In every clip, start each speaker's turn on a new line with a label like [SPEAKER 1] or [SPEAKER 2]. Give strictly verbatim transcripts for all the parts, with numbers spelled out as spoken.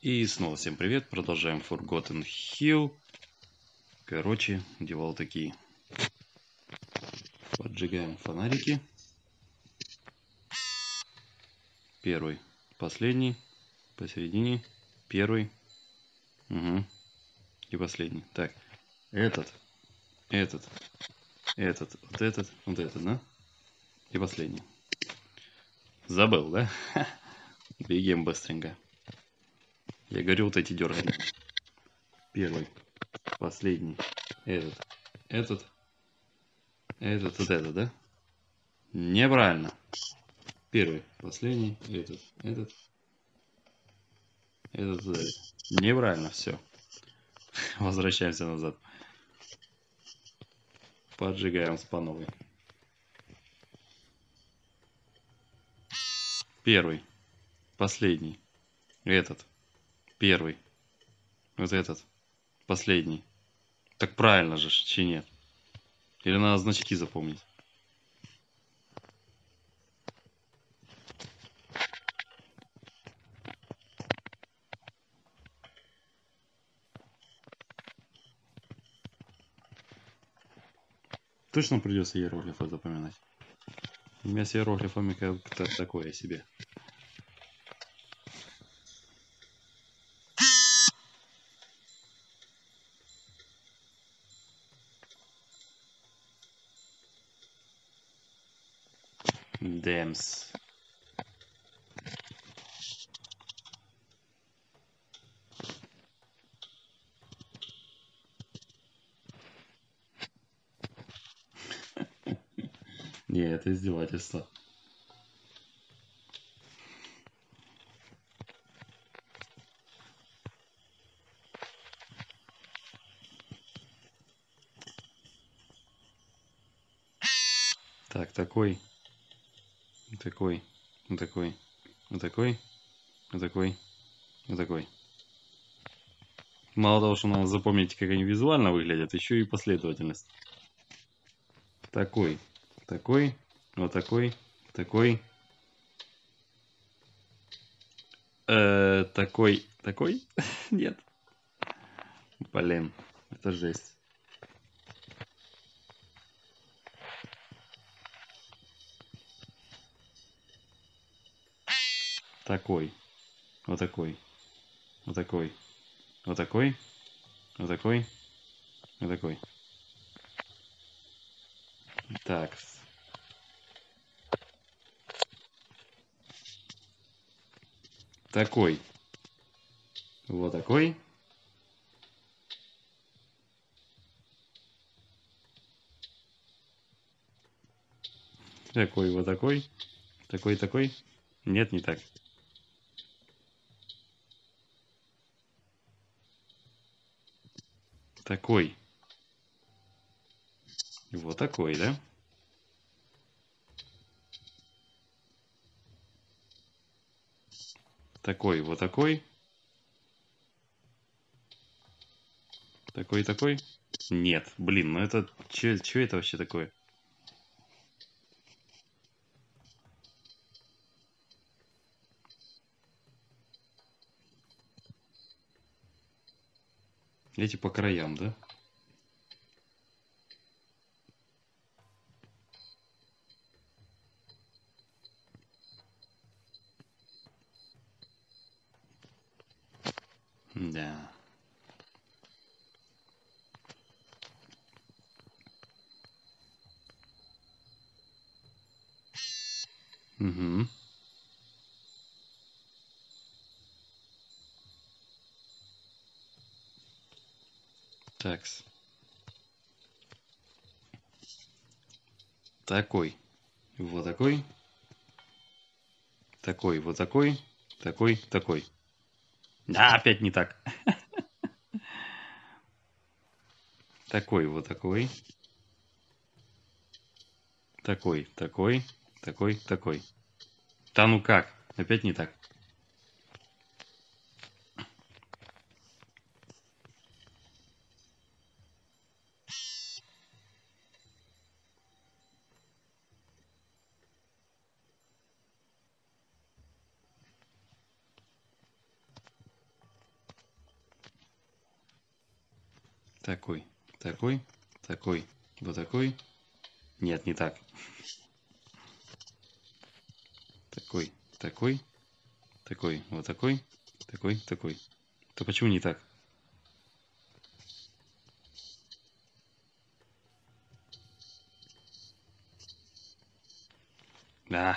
[SPEAKER 1] И снова всем привет, продолжаем Forgotten Hill. Короче, дела такие. Поджигаем фонарики. Первый, последний, посередине, первый, угу. И последний. Так, этот, этот, этот, вот этот, вот этот, да? И последний. Забыл, да? Бегаем быстренько. Я говорю, вот эти дергали. Первый, последний, этот, этот, этот, вот этот, да? Неправильно. Первый, последний, этот, этот, этот, этот. Неправильно, все. Возвращаемся назад. Поджигаем с по новой. Первый, последний, этот, первый, вот этот, последний. Так правильно же, чи нет? Или надо значки запомнить? Точно придется иероглифы запоминать. У меня с иероглифами как-то такое себе. Дэмс. Не, это издевательство. Так, такой, такой, такой, такой, такой, такой. Мало того, что надо запомнить, как они визуально выглядят, еще и последовательность. Такой, такой, вот такой, такой, э, такой, такой, нет, блин, это жесть. Такой, вот такой, вот такой, вот такой, вот такой, вот такой. Так. Такой. Вот такой. Такой, вот такой. Такой, такой. Нет, не так. Такой. Вот такой, да? Такой, вот такой. Такой, такой. Нет, блин, ну это... Че, че это вообще такое? Эти по краям, да? Да. Угу. Такс. Такой. Вот такой. Такой, вот такой. Такой, такой. А, опять не так. Такой, вот такой. Такой, такой. Такой, такой. Да ну как? Опять не так. Такой, такой, такой, вот такой. Нет, не так. Такой, такой, такой, вот такой, такой, такой. То почему не так? Да.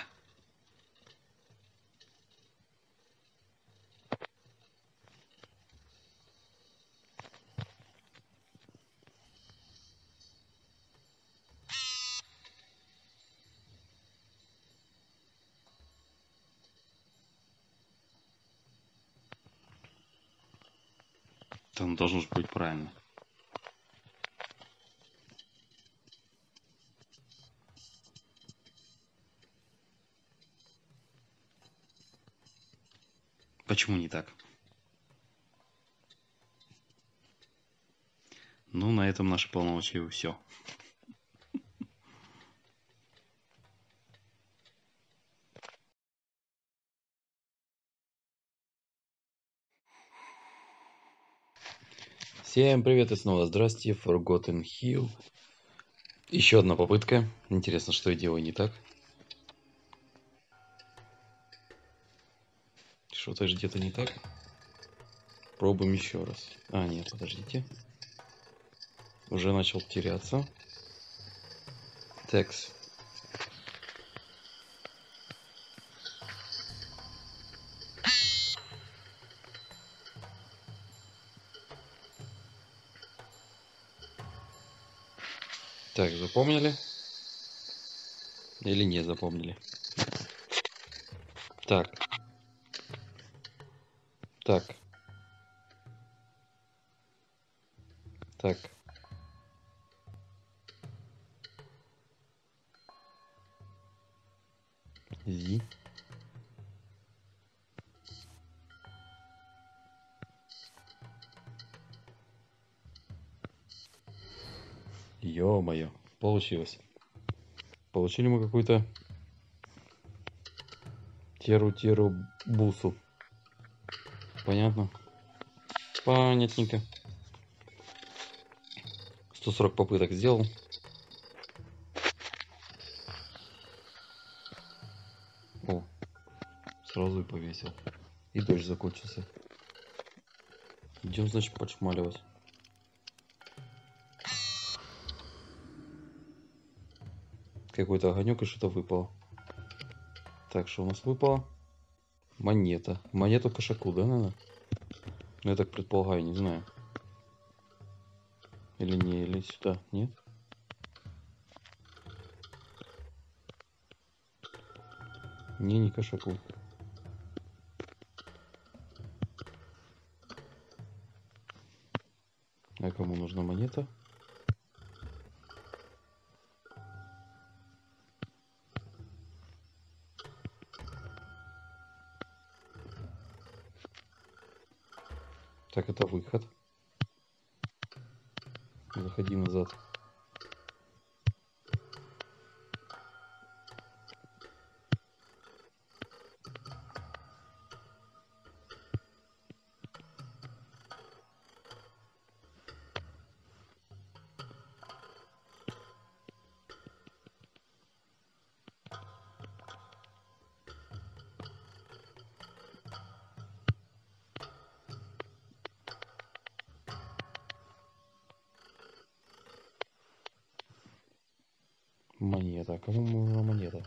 [SPEAKER 1] Там должно же быть правильно. Почему не так? Ну, на этом наши полномочия все. Всем привет и снова здравствуйте, Forgotten Hill. Еще одна попытка. Интересно, что я делаю не так. Что-то же где-то не так. Пробуем еще раз. А, нет, подождите. Уже начал теряться. Текст. Так, запомнили? Или не запомнили? Так. Так. Так. Зи. Ё-моё, получилось. Получили мы какую-то теру-теру-бусу. Понятно? Понятненько. сто сорок попыток сделал. О, сразу и повесил. И дождь закончился. Идем, значит, подшмаливать. Какой-то огонек и что-то выпало. Так, что у нас выпало? Монета. Монету кошаку, да, надо? Ну, я так предполагаю, не знаю. Или не, или сюда, нет? Не, не кошаку. А кому нужна монета? Так, это выход. Заходи назад. Монета. А кому нужна монета?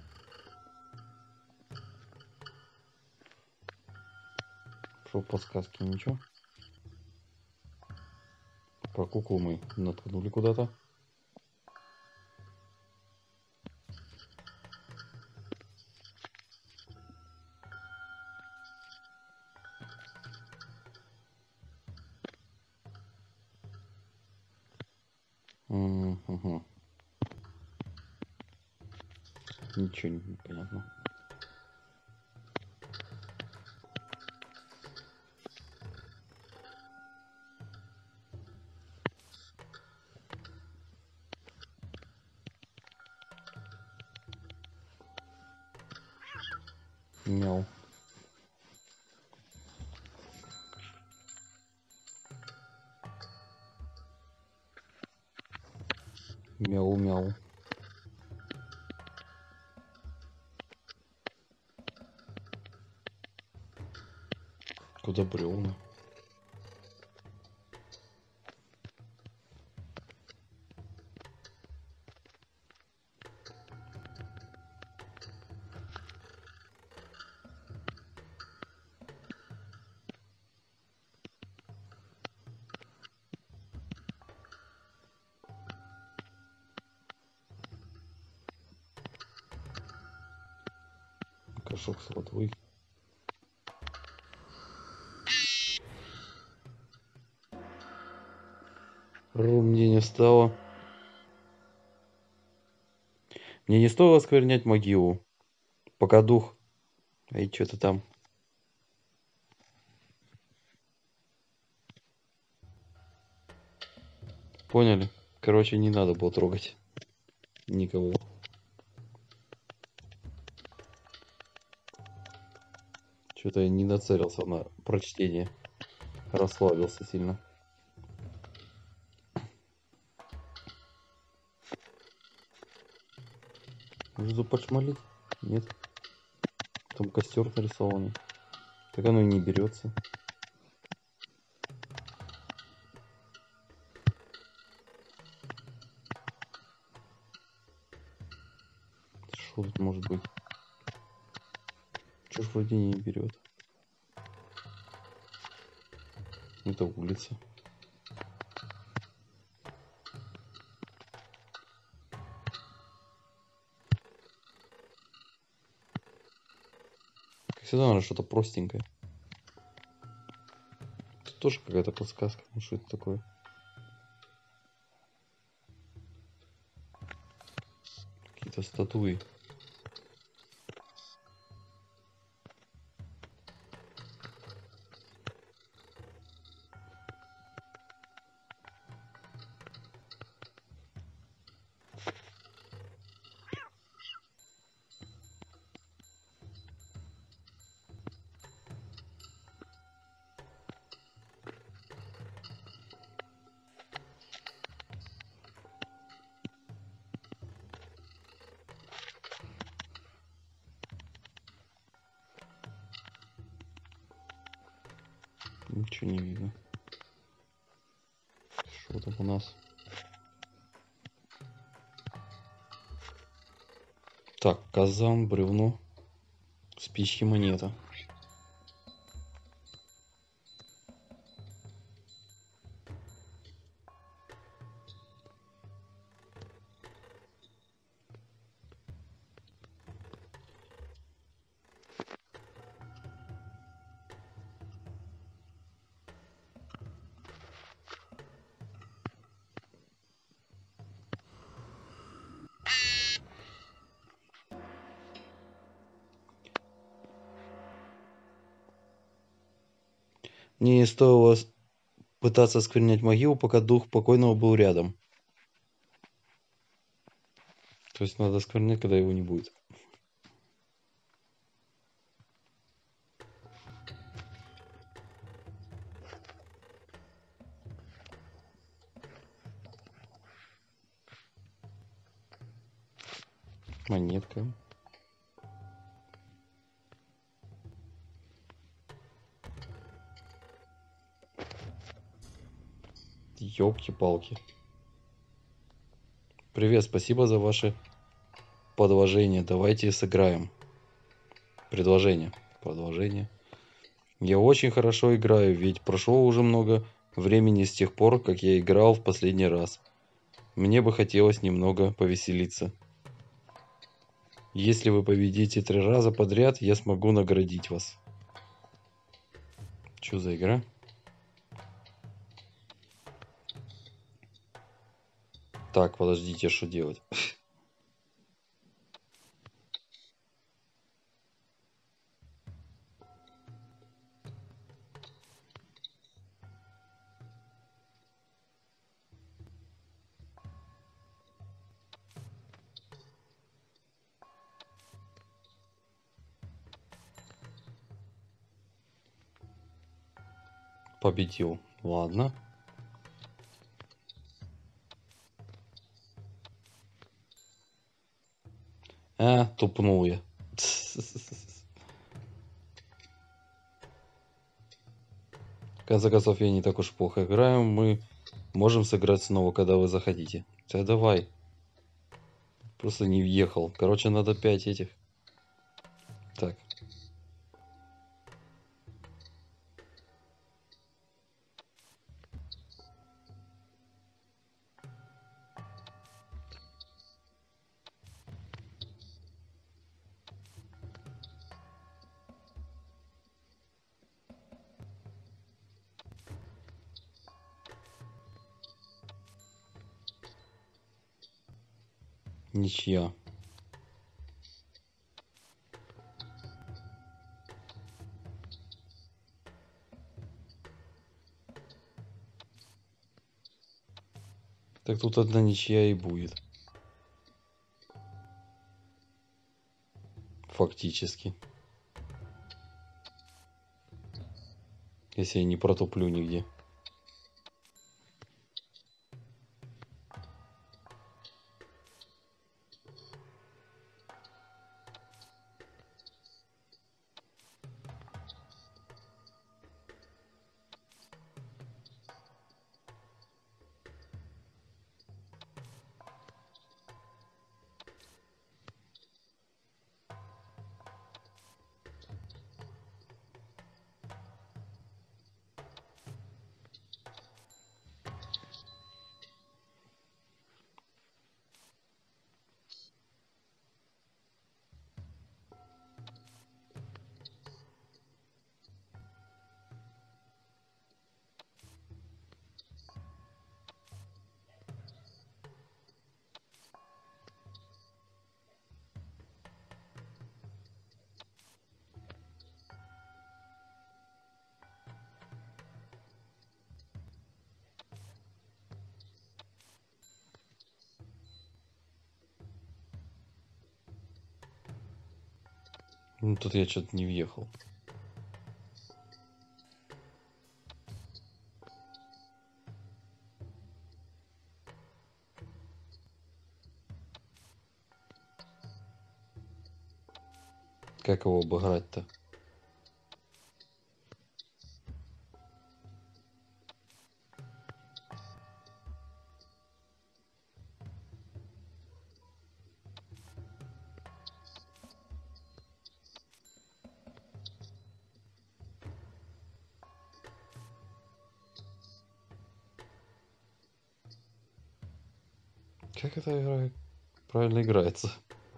[SPEAKER 1] Что подсказки, ничего? Про куклу мы наткнули куда-то. Угу. Ничего не понятно. Мяу. Мяу-мяу. Куда бревна? Горшок с водой. Мне не стало. Мне не стоило осквернять могилу, пока дух... Эй, что-то там. Поняли? Короче, не надо было трогать никого. Что-то я не нацелился на прочтение. Расслабился сильно. Может тут подшмалить? Нет. Там костер нарисованный. Так оно и не берется. Что тут может быть? Чё ж вроде не берет? Это улица. Как всегда, наверное, что-то простенькое. Тут тоже какая-то подсказка. Ну что это такое? Какие-то статуи. Ничего не видно. Что там у нас? Так, казан, бревно, спички, монета. Мне не стоило пытаться осквернять могилу, пока дух покойного был рядом. То есть надо осквернять, когда его не будет. Монетка. Ёлки-палки. Привет, спасибо за ваше подложение. Давайте сыграем. Предложение. Продолжение. Я очень хорошо играю, ведь прошло уже много времени с тех пор, как я играл в последний раз. Мне бы хотелось немного повеселиться. Если вы победите три раза подряд, я смогу наградить вас. Что за игра? Так, подождите, что делать? Победил. Ладно. А, тупнул я. В конце концов, я не так уж плохо играю. Мы можем сыграть снова, когда вы захотите. Да давай. Просто не въехал. Короче, надо пять этих. Так. Ничья. Так тут одна ничья и будет. Фактически. Если я не протуплю нигде. Ну тут я что-то не въехал. Как его обыграть-то? Как эта игра правильно играется?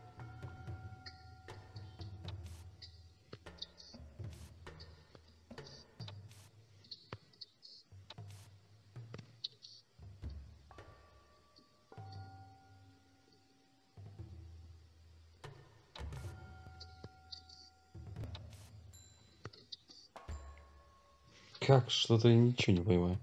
[SPEAKER 1] Как? Что-то я ничего не понимаю.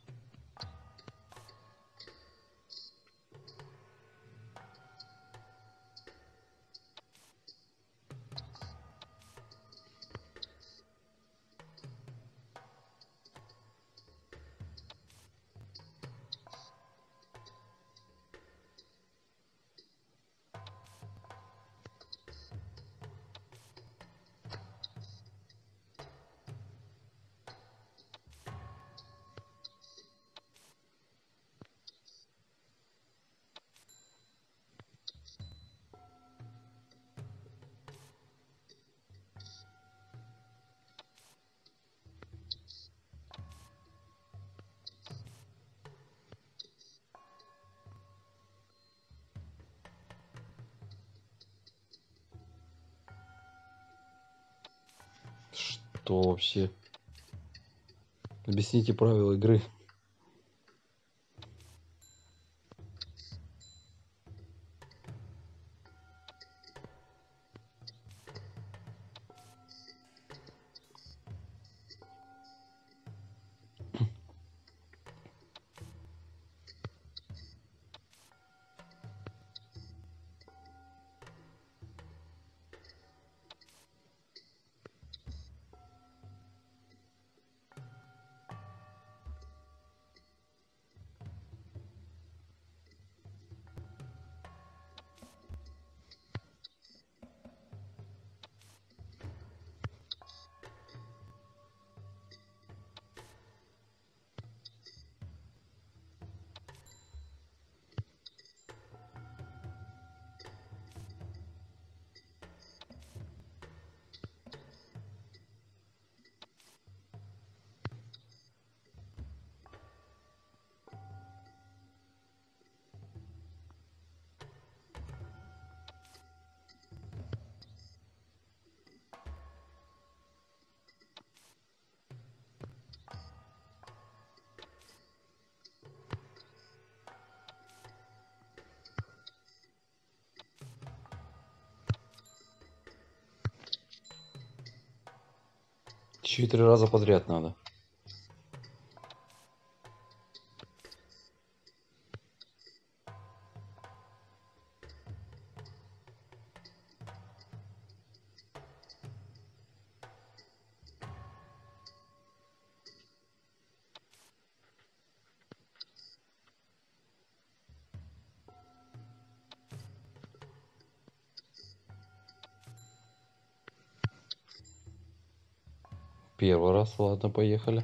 [SPEAKER 1] Что вообще? Объясните правила игры. Четыре раза подряд надо. Первый раз, ладно, поехали.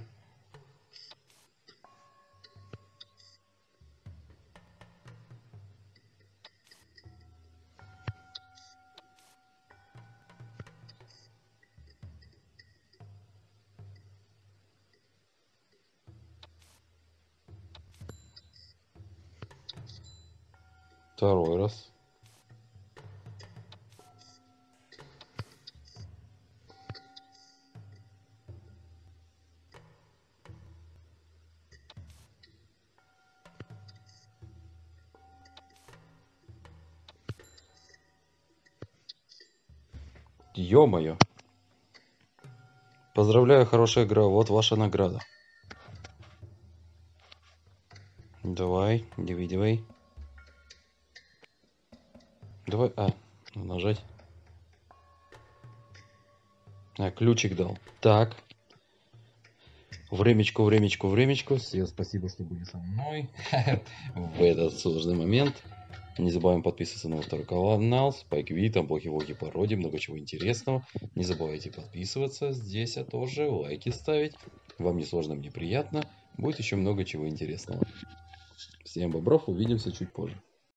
[SPEAKER 1] Второй раз. Ё-моё. Поздравляю, хорошая игра. Вот ваша награда. Давай, давай, давай. Давай, а, нажать. А, ключик дал. Так. Времечко, времечко, времечко. Всем спасибо, что были со мной в этот сложный момент. Не забываем подписываться на мой второй канал. SpikeV, там блоки-влоги, пародии, много чего интересного. Не забывайте подписываться здесь, а тоже лайки ставить. Вам не сложно, мне приятно. Будет еще много чего интересного. Всем бобров, увидимся чуть позже.